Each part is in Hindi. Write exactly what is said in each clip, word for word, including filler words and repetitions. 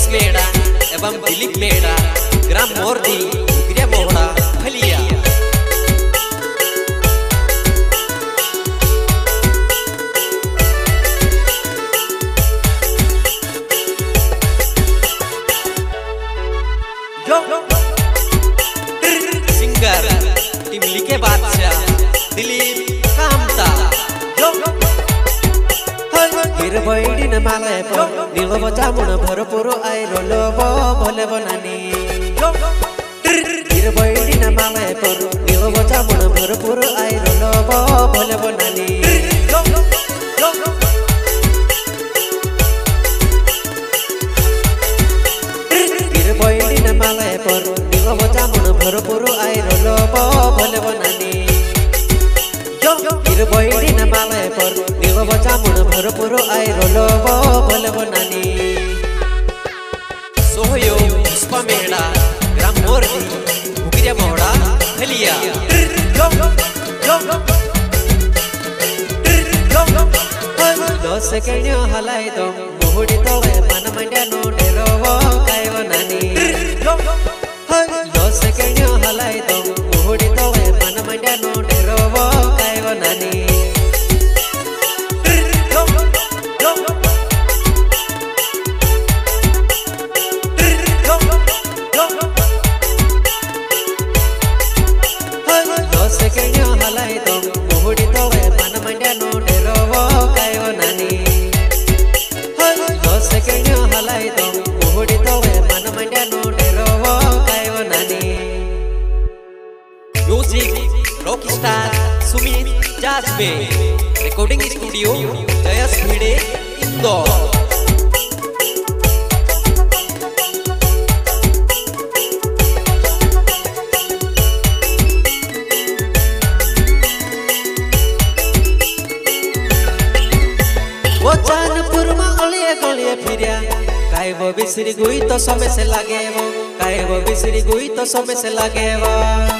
मुकेश मेहड़ा एवं दिलीप मेहड़ा ग्राम मोरदी उगरिया मोहड़ा फलिया। सिंगर टिमली के बादशाह दिलीप कामता। हिरबैडी न मालय पर नीलव जामुन भरपूर आई रोलब भले बनानी। हिरबैडी न मालय पर नीलव जामुन भरपूर आई रोलब भले बनानी। हिरबैडी न मालय पर नीलव जामुन भरपूर आई रोलब भले बनानी। हिरबैडी न मालय पर नीलव जामुन भरपूर आई रोलब भले बनानी। सहयोग पुष्पा मेहड़ा ग्राम मोरदी उगरिया मोहड़ा फलिया। दस केण्य हलाई दो मुहुडी तोळे मन मंड्या नो डेरव काय बनानी। दस केण्य हलाई दो मुहुडी तोळे मन मंड्या नो डेरव काय बनानी। दस केण्य हलाई दो मुहुडी तोळे मन मंड्या नो डेरव काय बनानी। दस केण्य हलाई दो मुहुडी तोळे मन मंड्या नो डेरव काय बनानी। म्यूजिक रॉक स्टार सुमित जाजबे रिकॉर्डिंग स्टूडियो जयस भिड़े इंदौर। वो चांदपुर में अलिए गलिए फिरिया काय वो बिसरी गुई तो समय से लागे वो काय वो बिसरी गुई तो समय से लागे वो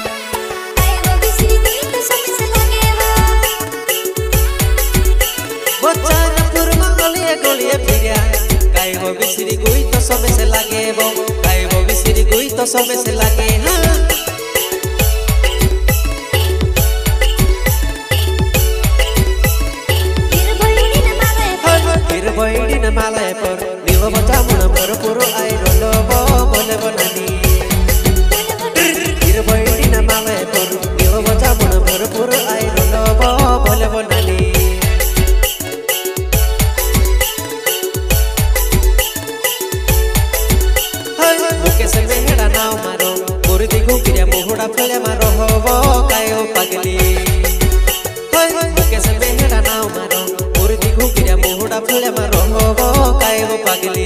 वो चांदपुर में गलिए गलिए फिरिया काय वो बिसरी गुई तो समय से लागे वो काय वो बिसरी गुई तो समय से लागे। हाँ हिरबैडी न मालय पर नीलव जामुन भरपूर आई रोलब भले बनानी। हिरबैडी न मालय पर नीलव जामुन भरपूर आई रोलब भले बनानी। मुकेश मेहड़ा नाव मारो मुर्दी घुगिरिया मोहड़ा फले मारो हो काय पगली। मुकेश मेहड़ा नाव मारो मुर्दी घुगिरिया मोहड़ा फले मारो हो काय पगली।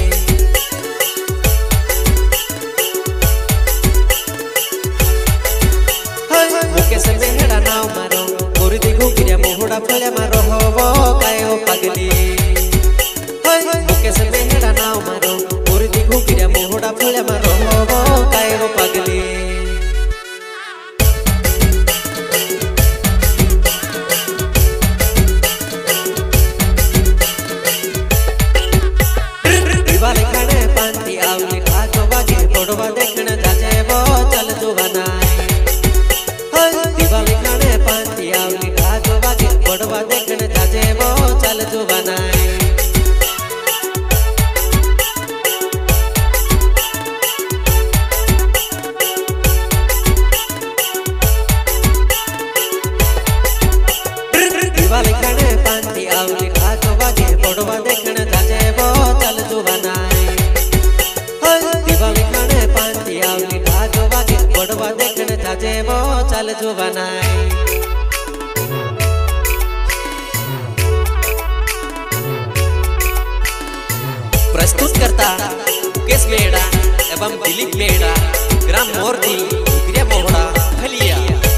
मुकेश मेहड़ा नाव मारो मुर्दी घुगिरिया मोहड़ा फले मारो हो काय पगली। मुकेश मेहड़ा नाव मारो मुर्दी घुगिरिया मोहड़ा फले मारो हो काय पगली। दिवाली खाने पांती आवली ठाको बागे बड़वा देखने जाजे वो चल जुबाना। दिवाली खाने पांती आवली ठाको बागे बड़वा देखने जाजे वो चल जुबाना। दिवाली खाने पांती आवली ठाको बागे बड़वा देखने जाजे वो चल जुबाना। दिवाली खाने पांती आवली ठाको बागे बड़वा देखने जाजे वो चल जुबाना। प्रस्तुत करता मुकेश मेहड़ा एवं दिलीप मेहड़ा ग्राम मोरदी उगरिया मोहड़ा फलिया।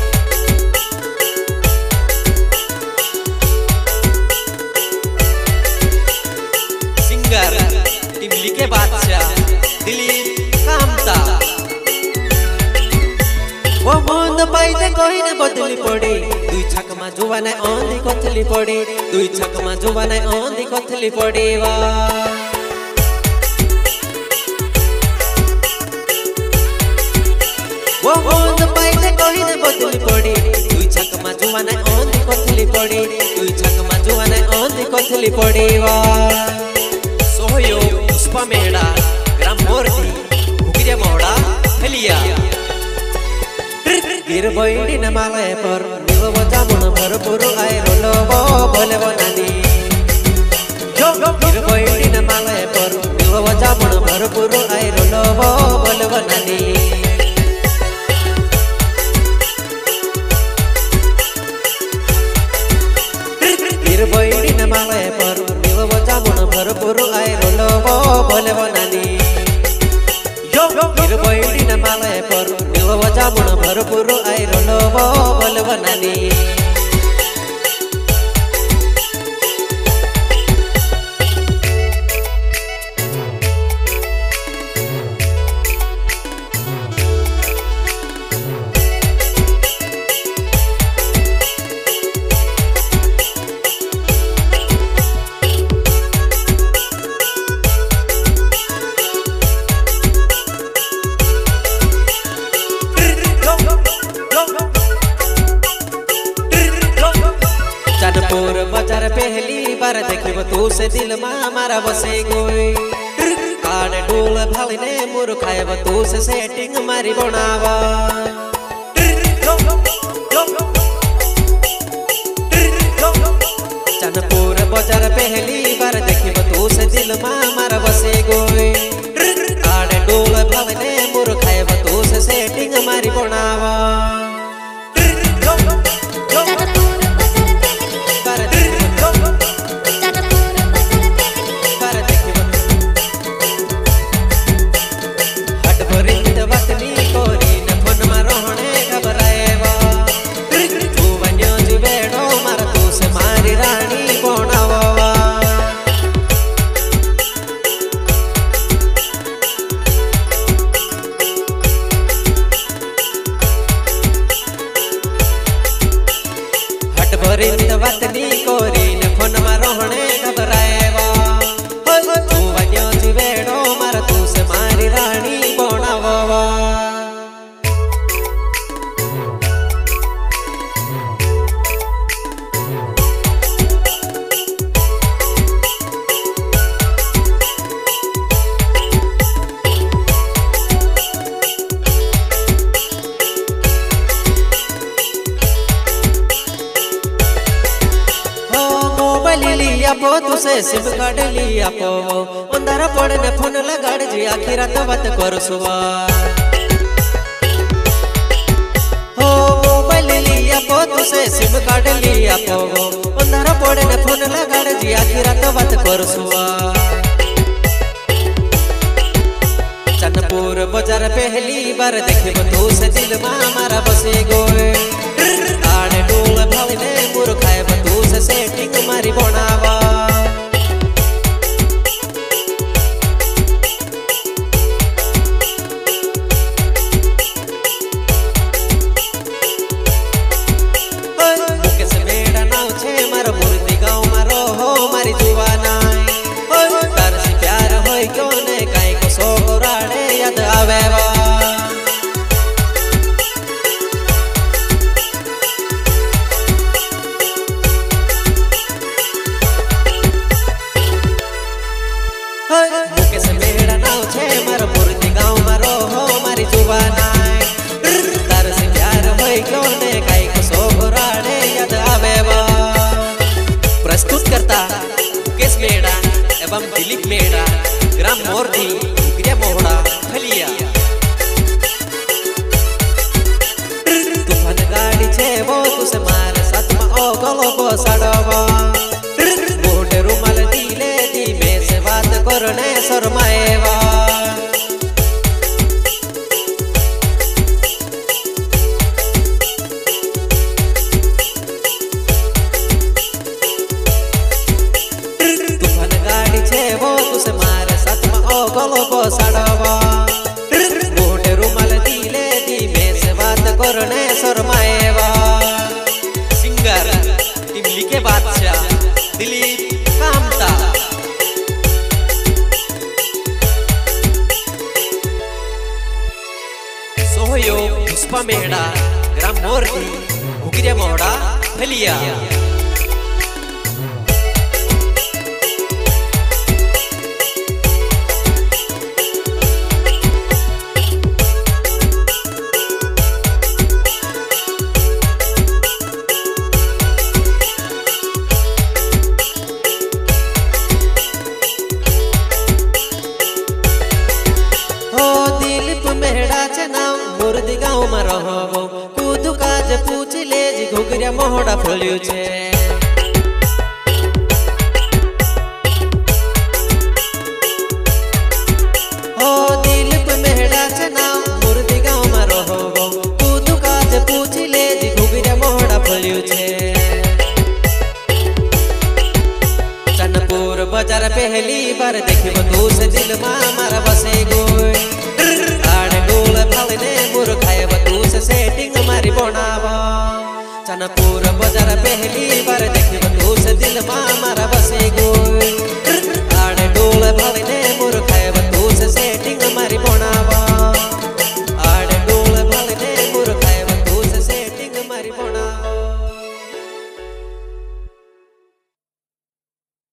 सिंगर टिमली के बादशाह दिलीप कामता। वो मोंद पाइते कोई न बदली पड़ी दुई छक मा जुवाने ओंदी कोथली पड़ी दुई छक मा जुवाने ओंदी कोथली पड़ी वा। वो ओंद पाइले कहिने बदली पड़ी दुई छकमा जुवाना ओंदी कथली पड़ी दुई छकमा जुवाना ओंदी कथली पड़ी वा सहयोग पुष्पा मेड़ा ग्राम मोरती भुगिया मोड़ा फलिया गिर बैडी न माले पर निव जामुन भरपूर आय रोलो भले बनानी गिर बैडी न माले पर निव जामुन भरपूर आय रोलो भले बनानी गिर बैडी न माले पर निव जामुन भरपूर आय रोलो भले बनानी गिर बैडी न माले पर निव जामुन भरपूर आय रोलो भले बनानी चनपुर बाजार पहली बार देखिब तू से दिल में मारा बसे गोई कान डोल भालिने मुर खायब तू से सेटिंग मारी बनावा चनपुर बाजार पहली बार देखिब तू से दिल में मारा बसे गोई कान डोल भालिने मुर खायब तू से सेटिंग मारी बनावा वतनी कोरी ने फोन में रोहणे घबराएवा तू वन्यो जीवेड़ो मार तू से मारी रानी बनावा लिया पो तुसे सिम कार्ड लिया पो अंदर पड़ने फोन लगाड़ जी आखिर रात बात कर सुवा हो मोबाइल लिया पो तुसे सिम कार्ड लिया पो अंदर पड़ने फोन लगाड़ जी आखिर रात बात कर सुवा चनपुर बाजार पहली बार देखिब तू से दिल में मारा बसे गोए आड़े डोल भालिने मुर खायब तू से सेटिंग मारी बनावा मुकेश मेड़ा नाव छे मारो मूर्ति गाँव मारो हो मारी जुवाना तार से प्यार होय क्यों ने काई को सो राड़े याद आवेवा मुकेश मेड़ा नाव छे मारो मूर्ति गाँव मारो हो मारी जुबाना तार से प्यार होय क्यों ने काई को सो राड़े याद आवेवा प्रस्तुत करता मुकेश मेड़ा एवं दिलीप मेड़ा ग्राम मोरती भुगिया मोड़ा फलिया तूफान गाड़ी छे वो तुसे मारे साथ में ओ गलो को सड़वा मोटे रुमाल दिले दी में से बात करने शर्माएवा तूफान गाड़ी छे वो तुसे मारे साथ में ओ गलो को सड़वा मोटे रुमाल दिले दी में से बात करने शर्माएवा सिंगर टिमली के बादशाह दिलीप कामता सहयोग पुष्पा मेहड़ा ग्राम मोरती घुगरिया मोहड़ा फलिया। मुर्दी गाँव में रहो कूदू काज पूछ ले जी घुगरिया मोहड़ा फल्यू छे। हो दिलीप मेहड़ा छे नाम मुर्दी गाँव में रहो कूदू काज पूछ ले जी घुगरिया मोहड़ा फल्यू छे। चनपुर बाजार पहली बार देखियो तू से दिल में मारा बसे गोय सेटिंग मारी बनावा। चनपुर बाजार पहली बार देखियो तू से दिल में मारा बसे गोय आड़े डोल भवने